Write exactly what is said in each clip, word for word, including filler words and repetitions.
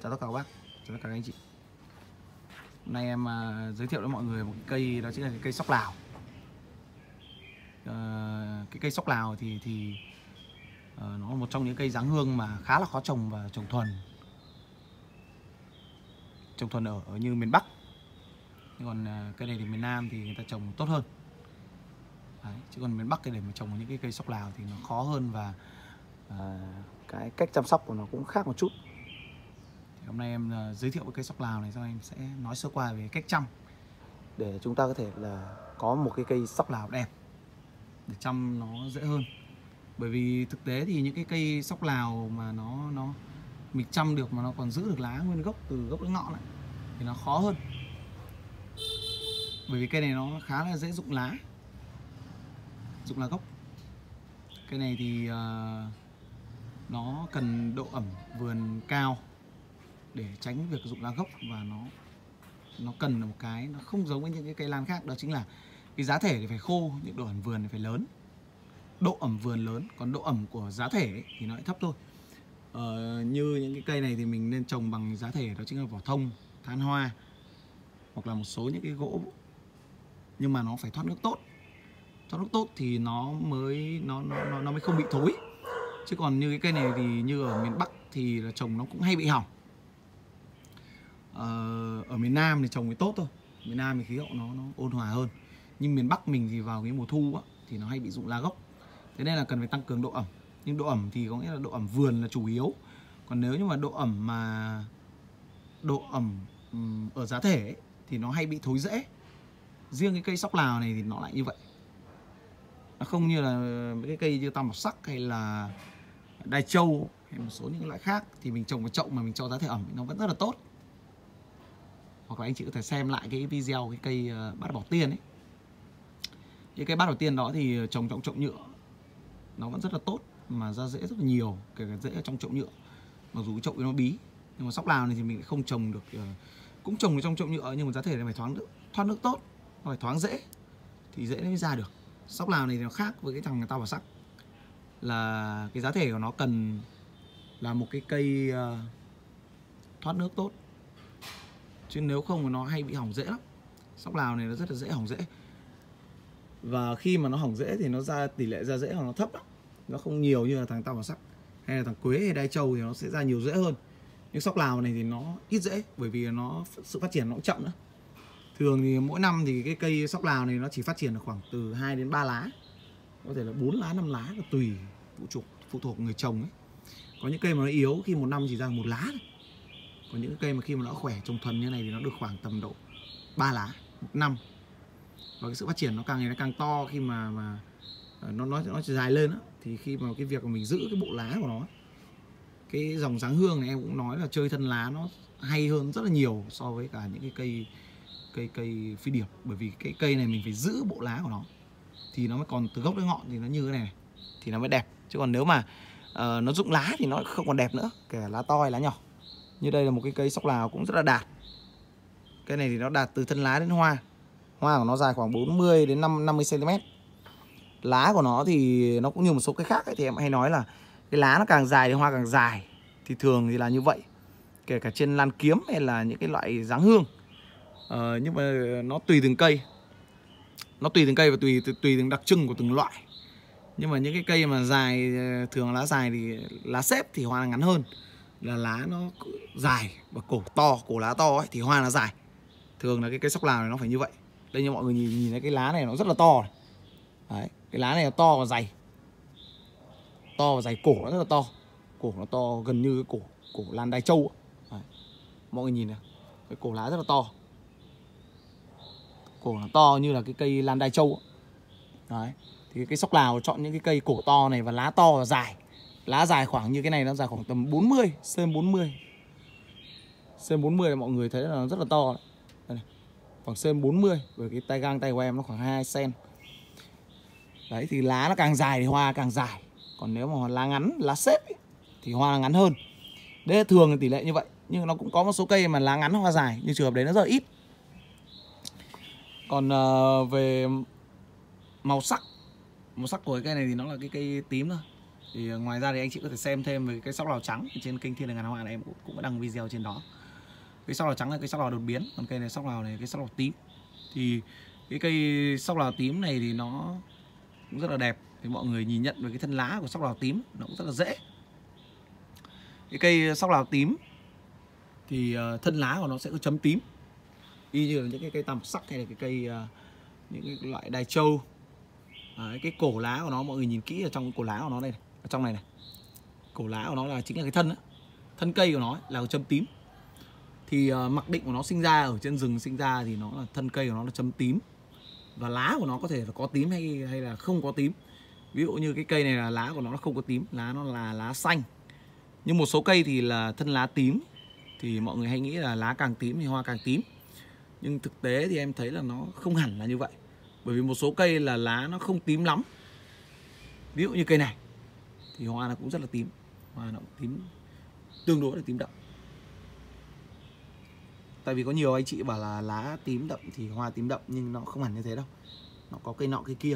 Chào tất cả các bác, chào tất cả các anh chị. Hôm nay em uh, giới thiệu với mọi người một cái cây, đó chính là cái cây sóc Lào. uh, Cái cây sóc Lào thì thì uh, nó là một trong những cây dáng hương mà khá là khó trồng và trồng thuần trồng thuần ở, ở như miền Bắc. Còn uh, cây này thì miền Nam thì người ta trồng tốt hơn. Đấy, chứ còn miền Bắc thì để mà trồng những cái cây sóc Lào thì nó khó hơn, và uh, cái cách chăm sóc của nó cũng khác một chút. Thì hôm nay em uh, giới thiệu với cây sóc Lào này, sau em sẽ nói sơ qua về cách chăm để chúng ta có thể là có một cái cây sóc Lào đẹp để chăm nó dễ hơn. Bởi vì thực tế thì những cái cây sóc Lào mà nó nó mình chăm được mà nó còn giữ được lá nguyên gốc từ gốc đến ngọn ấy, thì nó khó hơn. Bởi vì cây này nó khá là dễ rụng lá, rụng lá gốc. Cây này thì uh, nó cần độ ẩm vườn cao để tránh việc rụng lá gốc, và nó nó cần là một cái nó không giống với những cái cây lan khác, đó chính là cái giá thể thì phải khô, những độ ẩm vườn thì phải lớn, độ ẩm vườn lớn, còn độ ẩm của giá thể ấy thì nó lại thấp thôi. Ờ, như những cái cây này thì mình nên trồng bằng giá thể, đó chính là vỏ thông, than hoa, hoặc là một số những cái gỗ, nhưng mà nó phải thoát nước tốt. Thoát nước tốt thì nó mới nó nó nó mới không bị thối. Chứ còn như cái cây này thì như ở miền Bắc thì là trồng nó cũng hay bị hỏng. Ờ, ở miền Nam thì trồng thì tốt thôi, miền Nam thì khí hậu nó nó ôn hòa hơn. Nhưng miền Bắc mình thì vào cái mùa thu á, thì nó hay bị rụng lá gốc. Thế nên là cần phải tăng cường độ ẩm. Nhưng độ ẩm thì có nghĩa là độ ẩm vườn là chủ yếu. Còn nếu như mà độ ẩm mà độ ẩm ở giá thể ấy, thì nó hay bị thối rễ. Riêng cái cây sóc Lào này thì nó lại như vậy. Nó không như là mấy cái cây như tam bảo sắc hay là đai trâu hay một số những loại khác thì mình trồng vào chậu mà mình cho giá thể ẩm nó vẫn rất là tốt. Hoặc là anh chị có thể xem lại cái video cái cây bát bảo tiên ấy. Cái cây bát bảo tiên đó thì trồng trong chậu nhựa nó vẫn rất là tốt, mà ra rễ rất là nhiều, kể cả rễ ở trong chậu nhựa. Mặc dù cái chậu nó bí, nhưng mà sóc Lào này thì mình lại không trồng được, cũng trồng được trong chậu nhựa, nhưng mà giá thể này phải thoáng nước, thoát nước tốt, phải thoáng rễ thì rễ nó mới ra được. Sóc Lào này thì nó khác với cái thằng tao bảo sắc, là cái giá thể của nó cần là một cái cây uh, thoát nước tốt, chứ nếu không thì nó hay bị hỏng rễ lắm. Sóc Lào này nó rất là dễ hỏng rễ, và khi mà nó hỏng rễ thì nó ra tỷ lệ ra rễ của nó thấp lắm, nó không nhiều như là thằng tao bảo sắc hay là thằng quế hay đai trâu thì nó sẽ ra nhiều rễ hơn. Nhưng sóc Lào này thì nó ít rễ, bởi vì nó sự phát triển nó cũng chậm nữa. Thường thì mỗi năm thì cái cây sóc Lào này nó chỉ phát triển được khoảng từ hai đến ba lá, có thể là bốn lá, năm lá, là tùy phụ thuộc phụ thuộc người trồng ấy. Có những cây mà nó yếu khi một năm chỉ ra một lá thôi. Còn những cây mà khi mà nó khỏe trồng thuần như này thì nó được khoảng tầm độ ba lá một năm. Và cái sự phát triển nó càng ngày nó càng to, khi mà mà nó nó nó dài lên á, thì khi mà cái việc mà mình giữ cái bộ lá của nó, cái dòng dáng hương này em cũng nói là chơi thân lá nó hay hơn rất là nhiều so với cả những cái cây cây cây phi điệp. Bởi vì cái cây này mình phải giữ bộ lá của nó thì nó mới còn từ gốc đến ngọn thì nó như thế này, này thì nó mới đẹp. Chứ còn nếu mà uh, nó rụng lá thì nó không còn đẹp nữa, kể cả lá to hay lá nhỏ. Như đây là một cái cây sóc Lào cũng rất là đạt. Cây này thì nó đạt từ thân lá đến hoa. Hoa của nó dài khoảng bốn mươi đến năm mươi xăng ti mét. Lá của nó thì nó cũng như một số cây khác ấy, thì em hay nói là cái lá nó càng dài thì hoa càng dài. Thì thường thì là như vậy, kể cả trên lan kiếm hay là những cái loại dáng hương. Ờ, nhưng mà nó tùy từng cây, nó tùy từng cây và tùy tùy từng đặc trưng của từng loại. Nhưng mà những cái cây mà dài, thường lá dài thì lá xếp thì hoa ngắn hơn, là lá nó dài và cổ to, cổ lá to ấy, thì hoa nó dài. Thường là cái cây sóc Lào này nó phải như vậy. Đây như mọi người nhìn nhìn thấy cái lá này nó rất là to này. Đấy, cái lá này là to và dày, to và dày, cổ nó rất là to, cổ nó to gần như cái cổ cổ lan đai trâu. Đấy, mọi người nhìn này, cái cổ lá rất là to, cổ nó to như là cái cây lan đai trâu. Đấy, thì cái sóc Lào chọn những cái cây cổ to này và lá to và dài. Lá dài khoảng như cái này, nó dài khoảng tầm bốn mươi, xêm bốn mươi. Xêm bốn mươi là mọi người thấy là nó rất là to đấy. Đây này, khoảng xêm bốn mươi, bởi cái tay gang tay của em nó khoảng hai xăng ti mét. Đấy, thì lá nó càng dài thì hoa càng dài. Còn nếu mà lá ngắn, lá xếp ấy, thì hoa ngắn hơn. Đấy là thường là tỷ lệ như vậy. Nhưng nó cũng có một số cây mà lá ngắn hoa dài, nhưng trường hợp đấy nó rất là ít. Còn uh, về màu sắc, màu sắc của cái cây này thì nó là cái cây tím thôi. Thì ngoài ra thì anh chị có thể xem thêm về cái sóc lào trắng trên kênh Thiên Đường Ngàn Hoa này, em cũng, cũng có đăng video trên đó. Cái sóc lào trắng là cái sóc lào đột biến, còn cây này sóc lào này cái sóc lào tím. Thì cái cây sóc lào tím này thì nó cũng rất là đẹp. Thì mọi người nhìn nhận về cái thân lá của sóc lào tím nó cũng rất là dễ. Cái cây sóc lào tím thì uh, thân lá của nó sẽ có chấm tím, y như là những cái cây tam sắc hay là cái cây uh, những cái loại đai trâu. Đấy, cái cổ lá của nó mọi người nhìn kỹ ở trong cổ lá của nó đây này, ở trong này này, cổ lá của nó là chính là cái thân đó. Thân cây của nó ấy, là chấm tím. Thì uh, mặc định của nó sinh ra ở trên rừng sinh ra thì nó là thân cây của nó là chấm tím, và lá của nó có thể là có tím hay hay là không có tím. Ví dụ như cái cây này là lá của nó không có tím, lá nó là lá xanh. Nhưng một số cây thì là thân lá tím, thì mọi người hay nghĩ là lá càng tím thì hoa càng tím. Nhưng thực tế thì em thấy là nó không hẳn là như vậy. Bởi vì một số cây là lá nó không tím lắm. Ví dụ như cây này thì hoa nó cũng rất là tím, hoa nó cũng tím, tương đối là tím đậm. Tại vì có nhiều anh chị bảo là lá tím đậm thì hoa tím đậm, nhưng nó không hẳn như thế đâu. Nó có cây nọ cây kia.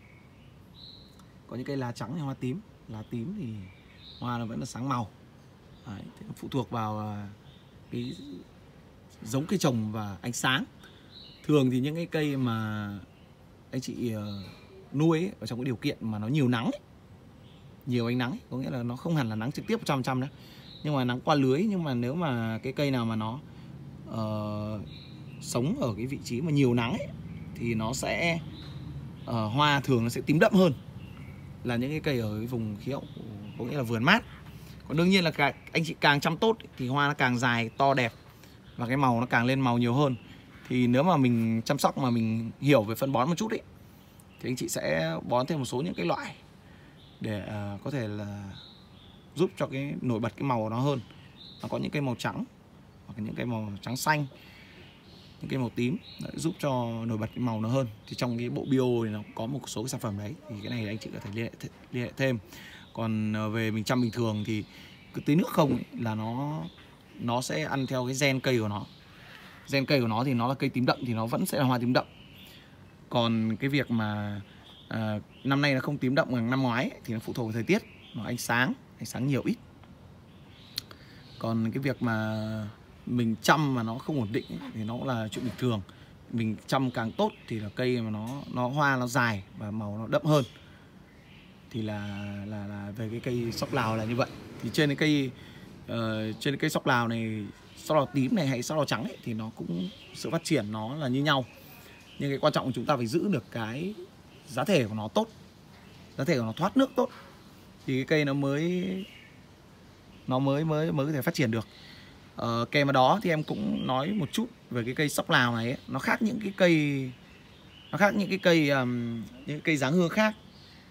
Có những cây lá trắng thì hoa tím, lá tím thì hoa nó vẫn là sáng màu. Đấy, thì phụ thuộc vào cái giống cây trồng và ánh sáng. Thường thì những cái cây mà anh chị nuôi ấy, ở trong cái điều kiện mà nó nhiều nắng ấy, nhiều ánh nắng ấy, có nghĩa là nó không hẳn là nắng trực tiếp một trăm phần trăm nữa, nhưng mà nắng qua lưới. Nhưng mà nếu mà cái cây nào mà nó uh, sống ở cái vị trí mà nhiều nắng ấy, thì nó sẽ uh, hoa thường nó sẽ tím đậm hơn là những cái cây ở cái vùng khí hậu có nghĩa là vườn mát. Còn đương nhiên là cả, anh chị càng chăm tốt thì hoa nó càng dài, to đẹp, và cái màu nó càng lên màu nhiều hơn. Thì nếu mà mình chăm sóc mà mình hiểu về phân bón một chút ấy, thì anh chị sẽ bón thêm một số những cái loại để uh, có thể là giúp cho cái nổi bật cái màu của nó hơn. Nó có những cây màu trắng hoặc những cây màu trắng xanh, những cây màu tím để giúp cho nổi bật cái màu nó hơn. Thì trong cái bộ bio thì nó có một số cái sản phẩm đấy, thì cái này anh chị có thể liên hệ, liên hệ thêm. Còn về mình chăm bình thường thì cứ tưới nước không ấy, là nó nó sẽ ăn theo cái gen cây của nó. Gen cây của nó thì nó là cây tím đậm thì nó vẫn sẽ là hoa tím đậm. Còn cái việc mà à, năm nay nó không tím đậm bằng năm ngoái ấy, thì nó phụ thuộc vào thời tiết, nó ánh sáng, ánh sáng nhiều ít. Còn cái việc mà mình chăm mà nó không ổn định ấy, thì nó cũng là chuyện bình thường. Mình chăm càng tốt thì là cây mà nó nó hoa nó dài và màu nó đậm hơn. Thì là là là về cái cây sóc lào là như vậy. Thì trên cái cây uh, trên cái cây sóc lào này, sóc lào tím này hay sóc lào trắng ấy, thì nó cũng sự phát triển nó là như nhau. Nhưng cái quan trọng là chúng ta phải giữ được cái giá thể của nó tốt, giá thể của nó thoát nước tốt, thì cái cây nó mới nó mới mới mới có thể phát triển được. Ờ, kèm vào đó thì em cũng nói một chút về cái cây sóc lào này ấy. Nó khác những cái cây nó khác những cái cây um, những cây dáng hương khác,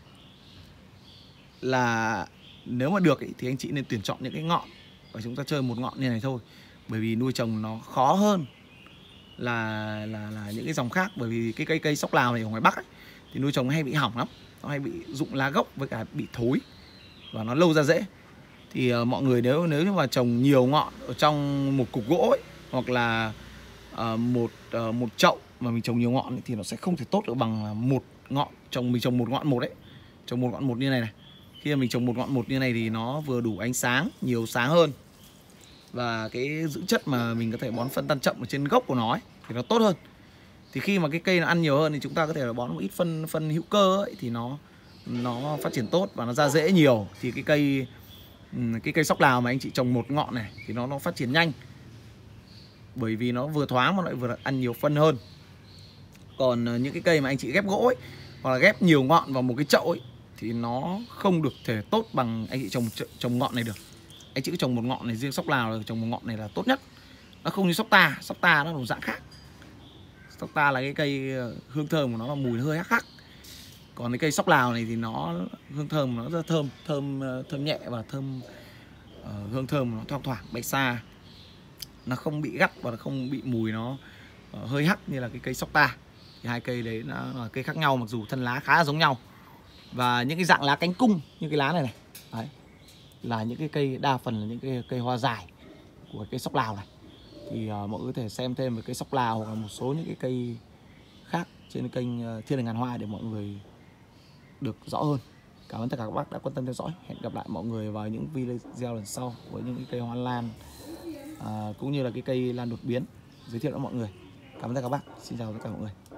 là nếu mà được ý, thì anh chị nên tuyển chọn những cái ngọn và chúng ta chơi một ngọn như này thôi. Bởi vì nuôi trồng nó khó hơn là là là những cái dòng khác. Bởi vì cái cây cây sóc lào này ở ngoài Bắc ấy, thì nuôi trồng hay bị hỏng lắm, nó hay bị rụng lá gốc với cả bị thối và nó lâu ra rễ. Thì uh, mọi người nếu nếu như mà trồng nhiều ngọn ở trong một cục gỗ ấy, hoặc là uh, một uh, một chậu mà mình trồng nhiều ngọn ấy, thì nó sẽ không thể tốt được bằng một ngọn. Trồng mình trồng một ngọn một đấy, trồng một ngọn một như này này. Khi mà mình trồng một ngọn một như này thì nó vừa đủ ánh sáng, nhiều sáng hơn, và cái dưỡng chất mà mình có thể bón phân tan chậm ở trên gốc của nó ấy, thì nó tốt hơn. Thì khi mà cái cây nó ăn nhiều hơn thì chúng ta có thể là bón một ít phân phân hữu cơ ấy, thì nó nó phát triển tốt và nó ra rễ nhiều. Thì cái cây cái cây sóc lào mà anh chị trồng một ngọn này thì nó nó phát triển nhanh, bởi vì nó vừa thoáng mà lại vừa ăn nhiều phân hơn. Còn những cái cây mà anh chị ghép gỗ ấy, hoặc là ghép nhiều ngọn vào một cái chậu ấy, thì nó không được thể tốt bằng anh chị trồng trồng ngọn này được. Anh chị cứ trồng một ngọn này, riêng sóc lào là trồng một ngọn này là tốt nhất. Nó không như sóc ta, sóc ta nó là một dạng khác. Sóc ta là cái cây hương thơm của nó là mùi hơi hắc hắc. Còn cái cây sóc lào này thì nó hương thơm nó rất thơm, thơm thơm nhẹ và thơm uh, hương thơm nó thoang thoảng bay xa. Nó không bị gắt và nó không bị mùi nó uh, hơi hắc như là cái cây sóc ta. Thì hai cây đấy nó là cây khác nhau, mặc dù thân lá khá là giống nhau. Và những cái dạng lá cánh cung như cái lá này này, đấy, là những cái cây đa phần là những cái cây hoa dài của cây sóc lào này. Thì uh, mọi người có thể xem thêm về cây sóc lào hoặc là một số những cái cây khác trên kênh uh, Thiên Đường Ngàn Hoa để mọi người được rõ hơn. Cảm ơn tất cả các bác đã quan tâm theo dõi. Hẹn gặp lại mọi người vào những video lần sau với những cái cây hoa lan à, cũng như là cái cây lan đột biến giới thiệu cho mọi người. Cảm ơn tất cả các bác. Xin chào tất cả mọi người.